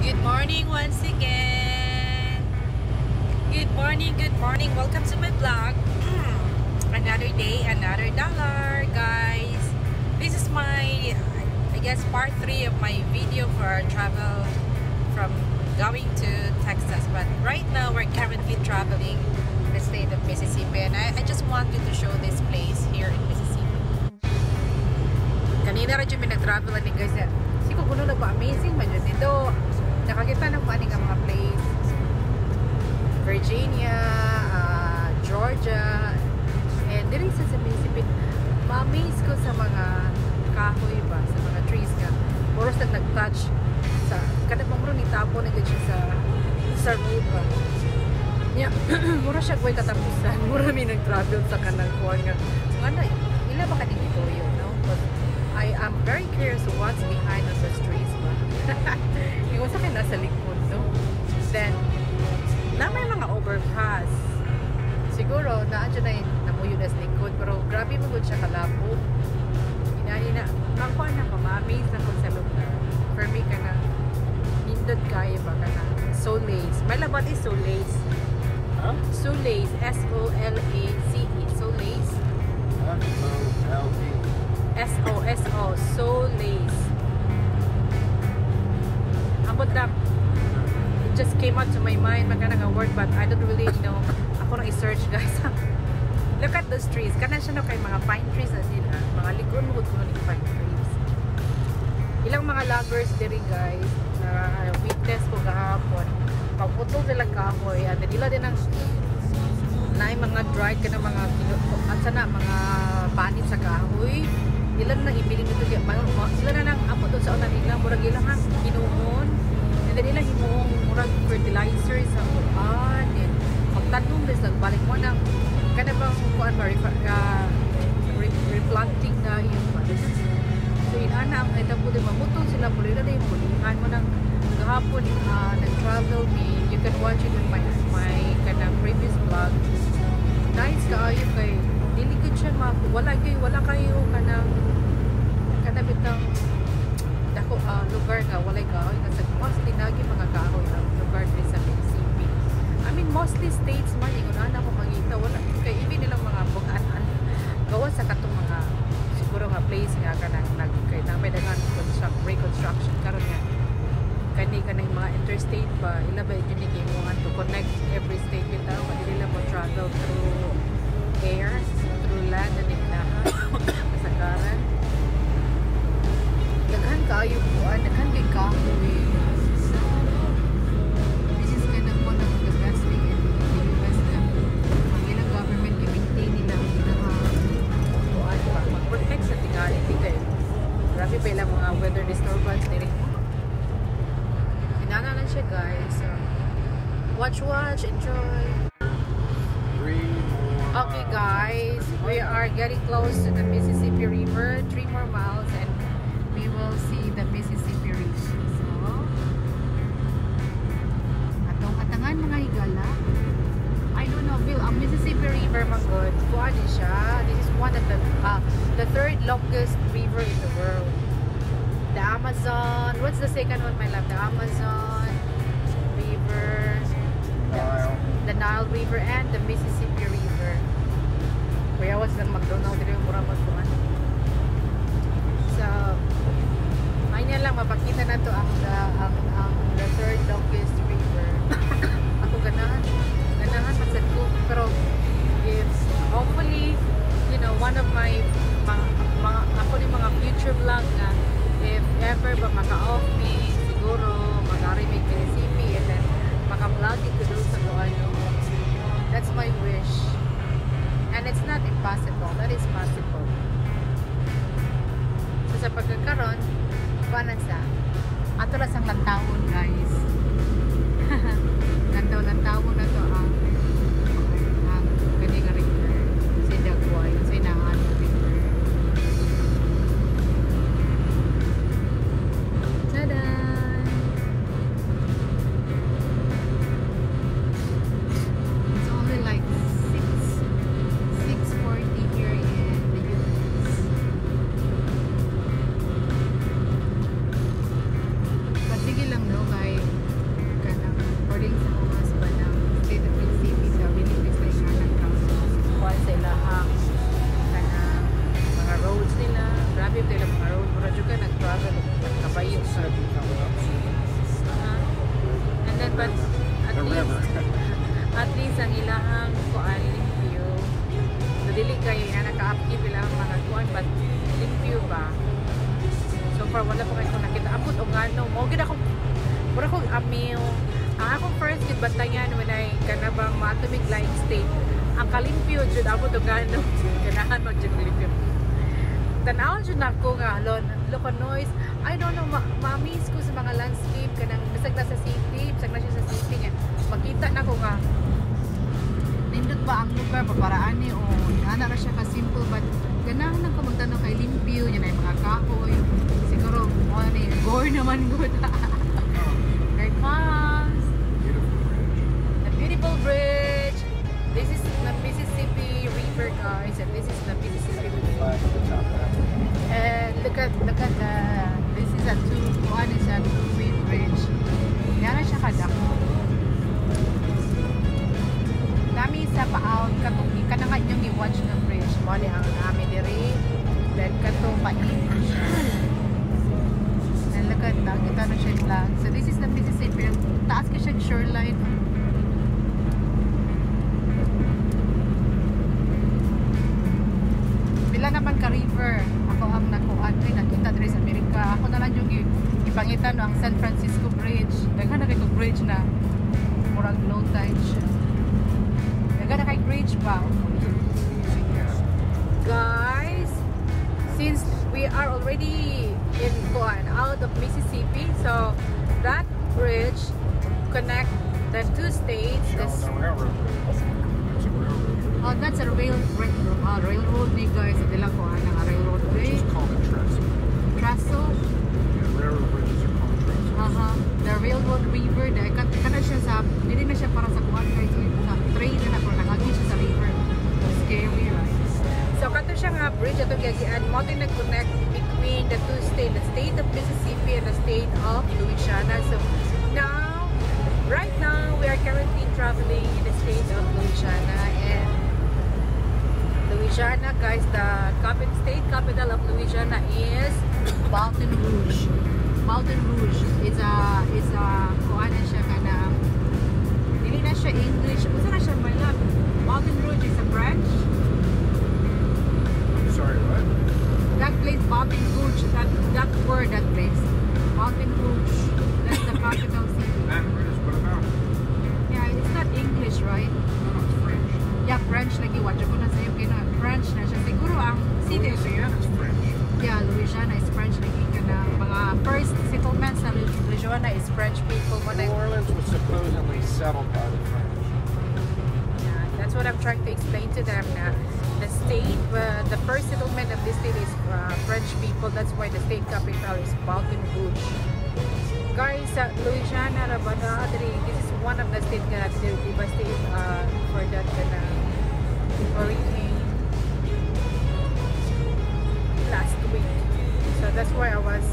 Good morning once again. Good morning, good morning. Welcome to my vlog. Another day, another dollar, guys. This is my, I guess, part 3 of my video for our travel from going to Texas. But right now, we're currently traveling the state of Mississippi. And I just wanted to show this place here in Mississippi. Kanina rin yung pinag-travelan ni guys. Kasi kung kuno nagpa-amazing man yun dito. Nakakita ng paning ang mga place. Virginia, Georgia, and dito sa Mississippi. Ma-amaze ko sa mga kahoy ba, sa mga trees nga. Puro sa nag-touch sa, kada pamuro ni tapo na siya sa road ba. Yeah, mura siya ko'y katapusan. Mura mi nag-travel sa kanang kuwan nga. Ano, ila ba ka dito yun, no? But I am very curious what's behind those trees ba. Yung sa akin nasa likod, no? Then, na may mga overpass. Siguro, naadyo na yung namuyo na sa likod. Pero grabe mo good siya kalabo. Hina-hina. Magkuhan na ko, ma-amaze na ko sa lugar. For me, ka na, hindod kaya ba ka na. Soleils. May labat is Soleils. Huh? Soleils. S-O-L-A-C-E. Soleils. S-O-L-E. S-O-S-O. Soleils. Ambot na. It just came out to my mind. Magkana nga word, but I don't really know. Ako nang i-search, guys. Look at those trees. Kana siya no kay mga pine trees na sila. Mga ligon mo kung ng pine trees. Ilang mga loggers diri, guys, na witness ko kahapon. Pagputol sila kahoy. At nila din ang na mga dried ka na mga at sana mga panit sa kahoy. Ilan na ibiling ito. Ilan na nang apo doon sa unan nila. Murag ilang ha, hinuon. And then ilang hinuong murag fertilizer sa upan. And magtanong din sa balik mo ng kada bang kuan ba replanting na yun ba. So inana ang ito po din mamutol sila po rin na yung pulihan mo ng gahapon nag-travel me. You can watch it in my kanang previous vlog. Nice kaayo kay dili gud siya wala kayo kanang bitang dako lugar nga walay kahoy kasi mostly nagi mga kahoy ang lugar din sa Mississippi. I mean mostly states man ingon ana ko mangita wala kay even nilang mga bukan gawa sa katong mga siguro nga place nga kanang kay namay dangan reconstruction karon nga kanang mga interstate ba ila ba yun ni gimuhan to connect every state bitaw pa dili mo travel through air through land and ilaha kasagaran daghan kaayo kuan daghan kay kahoy. This is kind of one of the best thing in the US na ang ilang government i-maintain nila ang kuan pa mag-protect sa tingali kay grabe pa ilang mga weather disturbance diri. Inana lang siya, guys. So, watch, enjoy. Okay, guys, we are getting close to the Mississippi River. 3 more miles and we will see the Mississippi River. So, atangan mga higala. I don't know, Bill, ang Mississippi River, magod. Kuha din siya. This is one of the third longest river in the world. The Amazon, what's the second one, my love? The Amazon River, the Nile River, and the Mississippi River. Kuya was ng McDonald's dito yung mura magkuhan. So, ayun lang, mapakita na to ang the third longest river. Ako ganahan masad ko. Pero, if hopefully, you know, one of my ako ni mga future vlog na if ever ba maka-off me, siguro mag-arimig kay CP and then maka-vlog ito doon sa ano. That's my wish. And it's not impossible. That is possible. So sa pagkakaroon, paano sa ato lang sang lantawon, guys. Lantawon na to ang ganing river. Sa Dagway, sa Inahan River. Tada! It's only like 6:40 here in the US. But sige lang no, guys. but at The least river. at least ang ilahang kuan limpyo. So dili kayo na naka-upkeep ilang mga kuan but limpyo ba. So far wala pa kayo nakita. Ambot o ngano mo gid ako pura kong amil. Ang akong first gid bantayan when I kanabang matumig lying state. Ang kalimpyo jud ambot o ngano. Ganahan mo jud limpyo. Tanawon jud nako nga look on noise. I don't know, ma-miss ko sa mga landscape kanang bisag na sa city, bisag na siya sa city nga. Makita na ko nga nindot ba ang lugar paparaan ni o ana ra siya ka simple but ganahan ko magtanong kay limpyo nya na mga kahoy. Siguro mo ni gore naman good. There it comes. A beautiful bridge. This is the Mississippi River, guys, and this is the Mississippi River. And look at this is a two-way bridge. Yana siya kadako. Nami sa paawd katong kanang yung i-watch ng bridge mo ni ang nami diri. Then kato pain siya. And look at kita na siya lang. So this is the Mississippi. Taas ka siya shoreline. Bila naman ka river. Ako ang nakuan ay nakita diri sa Amerika. Ako na lang yung ipangitan no ang San Francisco Bridge. Daghan na kay bridge na murag low tide siya. Daghan na kay bridge pa. Guys, since we are already in kuan out of Mississippi, so that bridge connect the two states. This oh, that's a railroad ni guys. Dila ko ang railroad way. It's called a trestle. Trestle. Yeah, railroad bridges are called trestles. The railroad river. Kana siya sa, hindi na siya para sa kuhan guys. Sa train na ako, nangagin siya sa river. Scary, right? So, kato siya nga bridge. Ito gagian mo ito nag-connect between the two states. The state of Mississippi and the state of Louisiana. So, now, right now, we are currently traveling in the state of Louisiana. And Louisiana, guys, the state capital of Louisiana is Baton Rouge. Baton Rouge is a kuan na siya kana dili na siya English. Unsa na siya my love? Baton Rouge is a French. I'm sorry, what? That place, Baton Rouge, that word, that place, Baton Rouge. That's the capital city. Baton Rouge, what about it? Yeah, it's not English, right? No, it's French. Yeah, French lagi. Watch ko na sa'yo kina French na siya. Siguro ang city. Louisiana's French. Yeah, Louisiana is French lagi ka na. Mga first settlements sa Louisiana is French people. New Orleans was supposedly settled by the French. Yeah, that's what I'm trying to explain to them na the state, the first settlement of this state is French people. That's why the state capital is Baton Rouge. Guys, Louisiana, this is one of the states that devastated for that hurricane last week. So that's why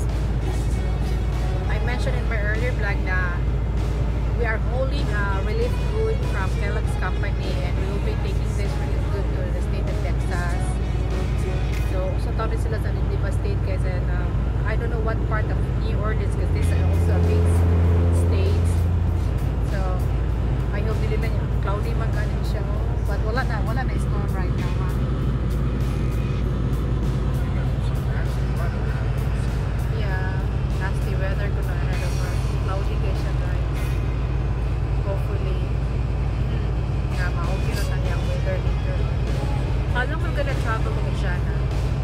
I mentioned in my earlier vlog na we are holding relief good from Kellogg's company and we will be taking this relief good to the state of Texas. So tawag sila sa devastate kasi I don't know what part of New Orleans because this is also a big state. So I hope dili na niya cloudy man ganin siya. But wala na storm right now. Yeah, nasty weather ko na cloudy kayo siya guys. Hopefully nga ma-okay na tani ang weather later. How long we're gonna travel to Louisiana?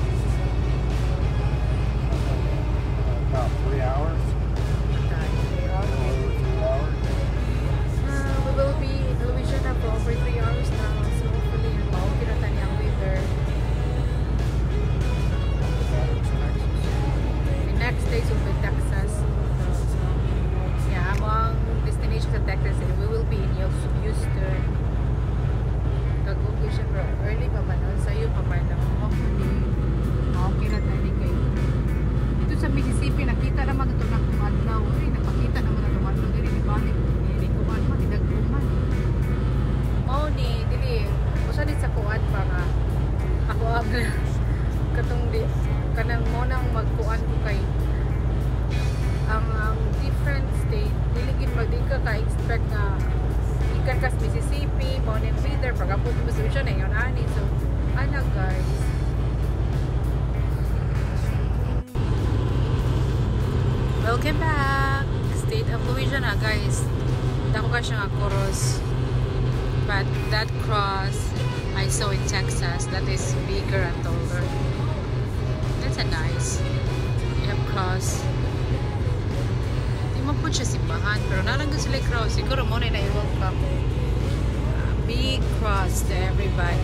About 3 hours. Okay, 3 Louisiana, guys. Dako ka siya nga cross. But that cross I saw in Texas, that is bigger and taller. That's a nice. You have cross. Di mo po siya simbahan, pero nalang sila cross. Siguro mo na i-welcome. Big cross to everybody.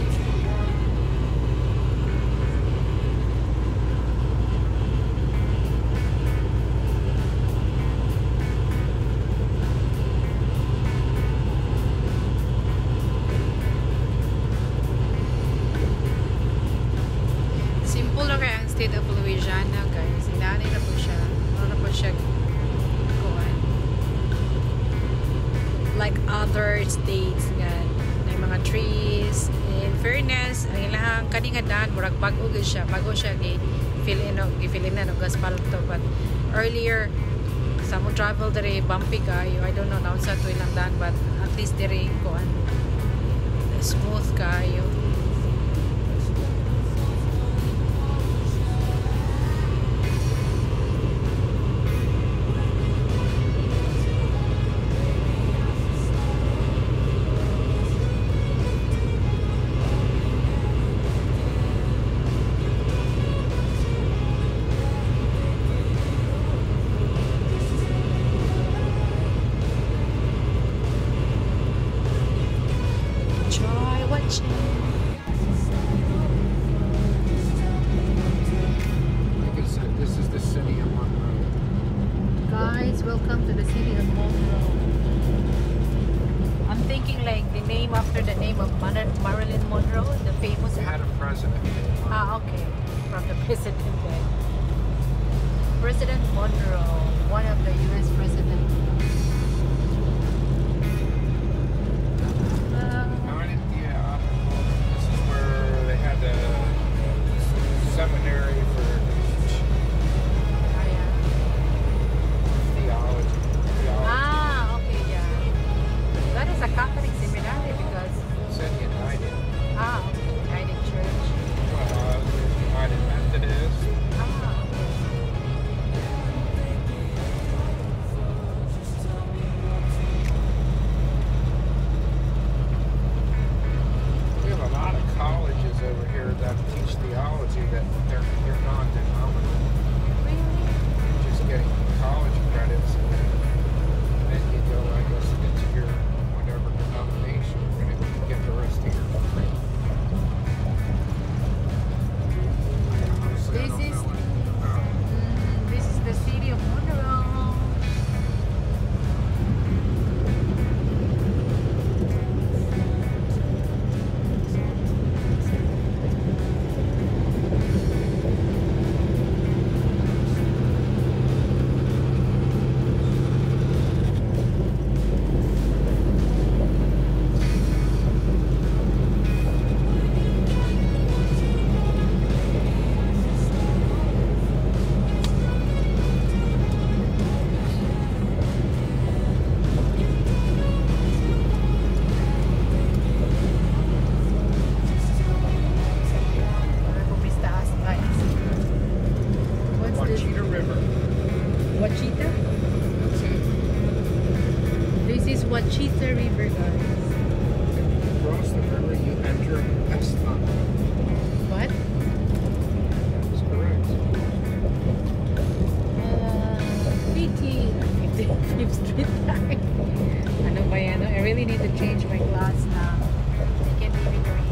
Simple lang kaya ang state of Louisiana, guys. Inanay na po siya. Ano na po siya kuhan. Like other states, gan. May mga trees. In fairness, ang ilang kaningadaan, murag bago siya. Bago siya gi-fill in na og asfalto. But earlier, sa mo travel dere bumpy kayo. I don't know na sa to ilang daan, but at least dere kuhan. Smooth kayo. Try watching. This is the city of Monroe. Guys, welcome to the city of Monroe. I'm thinking like the name after the name of Marilyn Monroe, the famous. We had a president. Okay. From the president then. President Monroe, one of the U.S. presidents. Yeah. This is where they had the seminary for theology. Okay, yeah. That is a Catholic seminary because. It said United. Okay, United Church. United Methodist. Okay. We have a lot of colleges over here that teach theology that they're non-denominational. Really? You're just getting college credits, and then you go, I guess, into your whatever denomination. You're going to get the rest of your degree. Honestly, I don't know anything about it. This is the city of Monroe. Wachita River. Wachita? That's it. This is Wachita River, guys. Across the river, you enter Eston. What? That's correct. 55th Street tayo. Ano ba yan? I really need to change my glass now. I can't even read.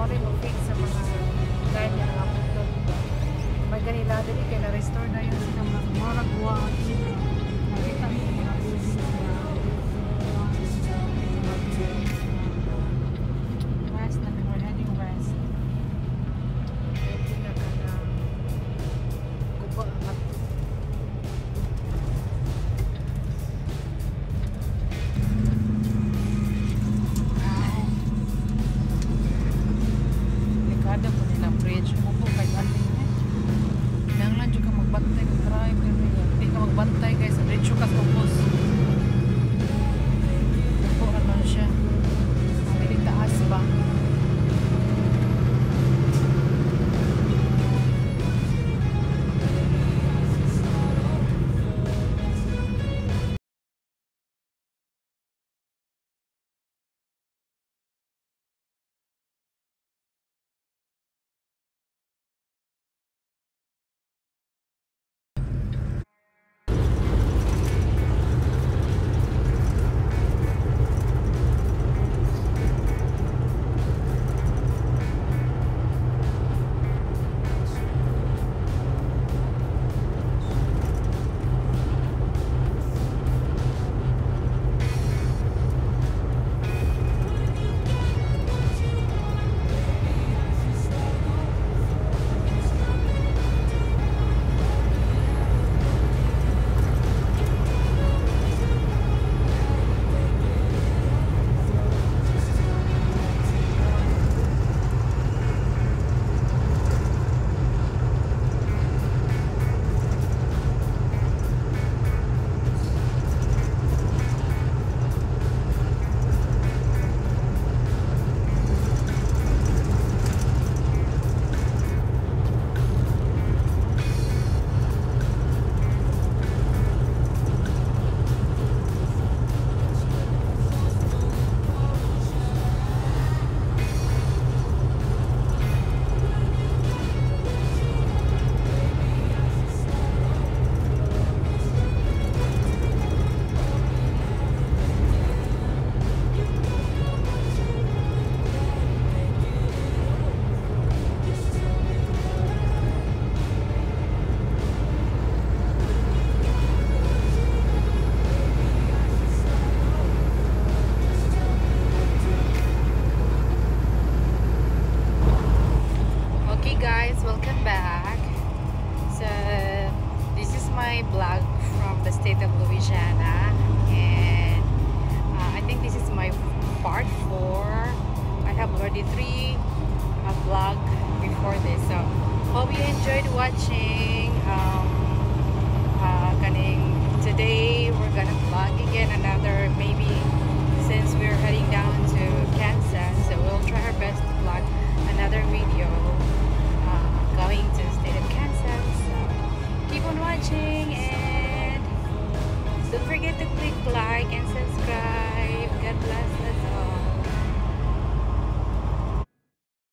rin mo fix sa mga ganyan na kaputol. May ganila din kaya na-restore na yun sila mga nagwa. Nakita niyo mga buildings na west na we're heading west. Heading na ka na kubo ang ada po nilang bridge mo po kahit ating kailangan dyan ka magbantay ng drive hindi ka magbantay guys sa bridge ka tapos po ano siya hindi taas ba welcome back. So this is my vlog from the state of Louisiana, and I think this is my part 4. I have already 3 vlog before this, so hope you enjoyed watching. Today we're gonna vlog again another, maybe since we're heading down to Kansas, so we'll try our best